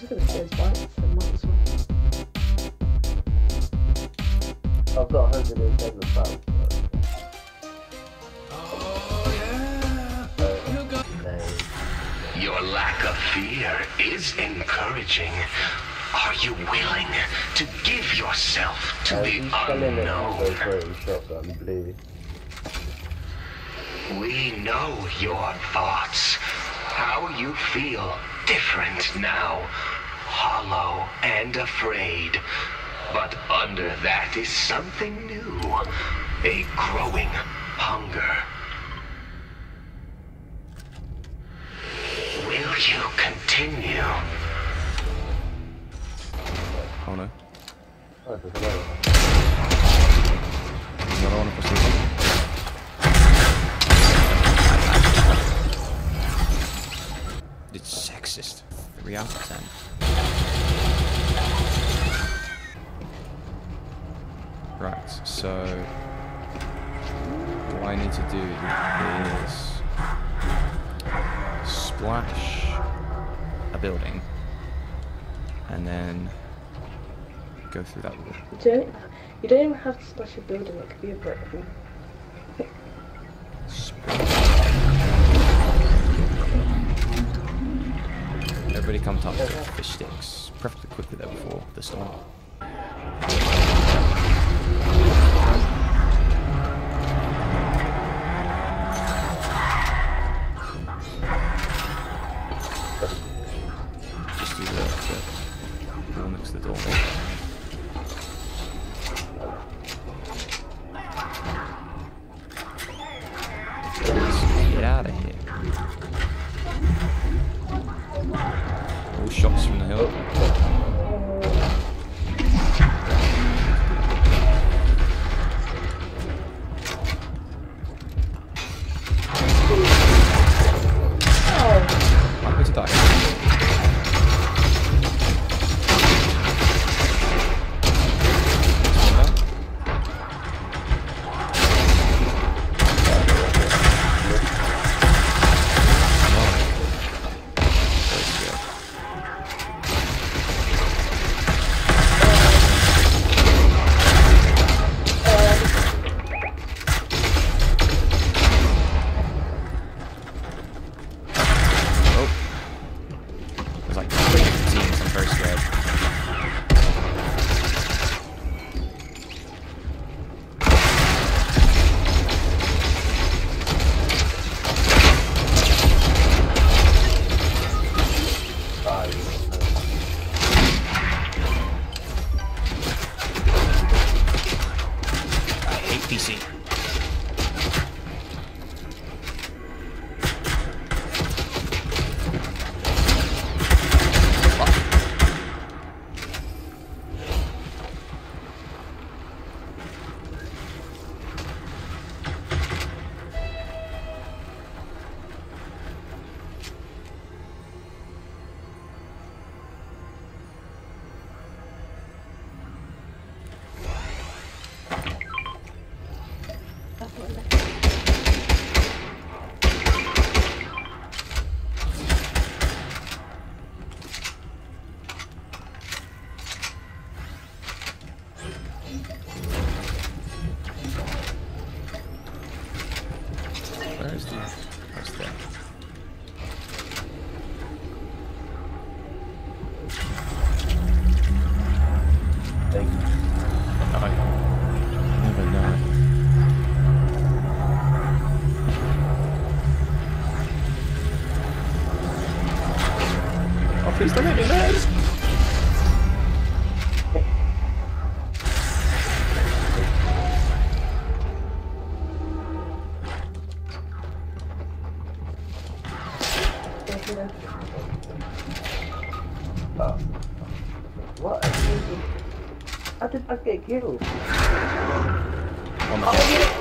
Look at the stairs bites and might as well. I've got 107 pounds. Oh yeah. You got. Your lack of fear is encouraging. Are you willing to give yourself to the unknown? Shotgun, blue. We know your thoughts. How you feel different now. Hollow and afraid. But under that is something new. A growing hunger. Will you continue? Oh no. Oh, there's another one. Another one across the room. It's sexist. 3 out of 10. Right, so what I need to do is splash a building and then go through that wall. You don't even have to splash a building, it could be a brick wall. Everybody come top with fish sticks, preferably quickly though before the storm. Just do the wall next to the door. Get out of here. All shots from the hill. I'm going to die. There's like 3 teams, I'm very scared. I hate PC. Where's the... Where's that? Thank you. I never know. Oh, please don't make me lose! What? How did I get killed? On the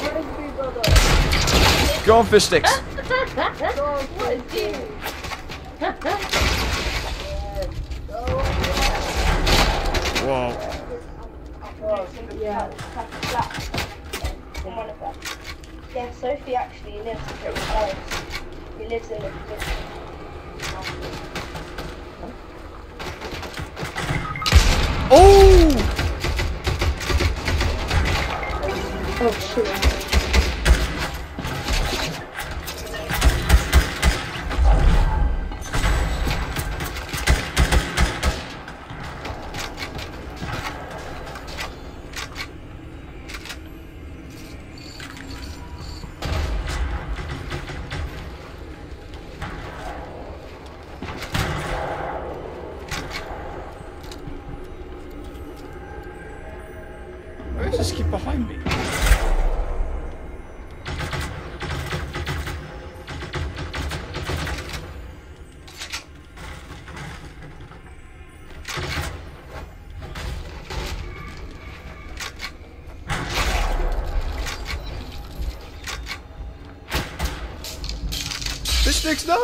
Go on, fish sticks! Whoa. Yeah. Yeah, Sophie actually lives pretty close. He lives in the Oh! Oh shit. Where's this kid behind me? Fish sticks, no!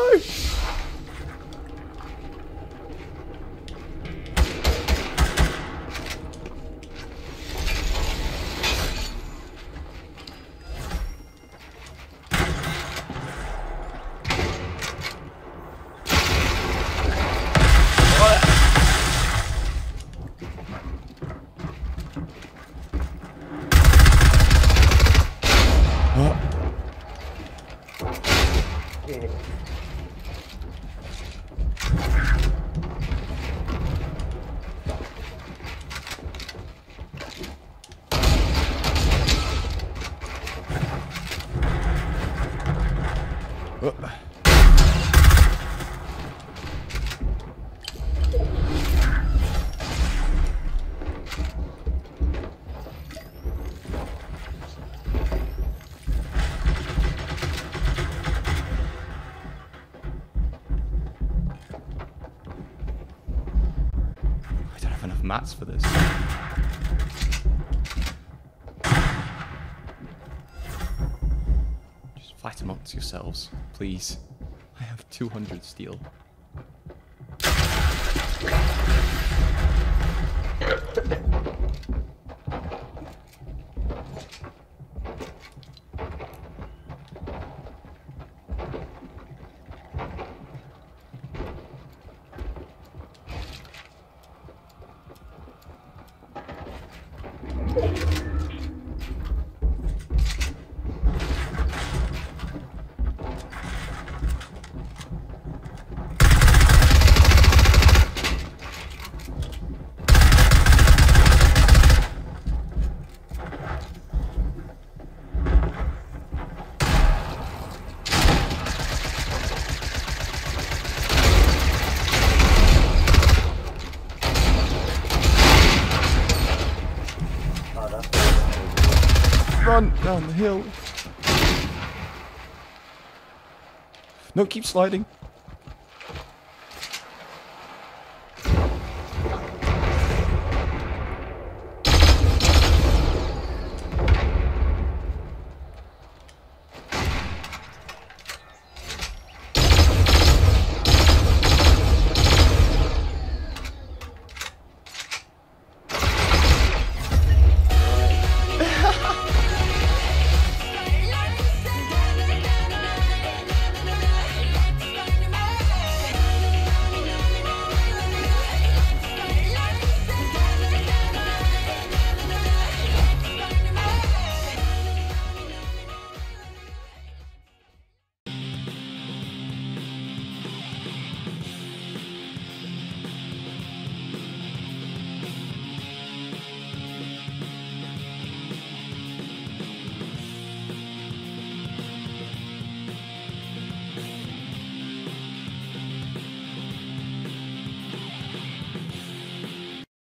Mats for this. Just fight amongst yourselves, please. I have 200 steel. Run down the hill. No, keep sliding.